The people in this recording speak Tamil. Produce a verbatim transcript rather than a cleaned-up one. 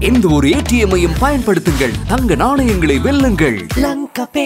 எந்த ஒரு ஏடிஎம்மையும் பயன்படுத்துங்கள், தங்க நாணயங்களை வெல்லுங்கள். லங்கா.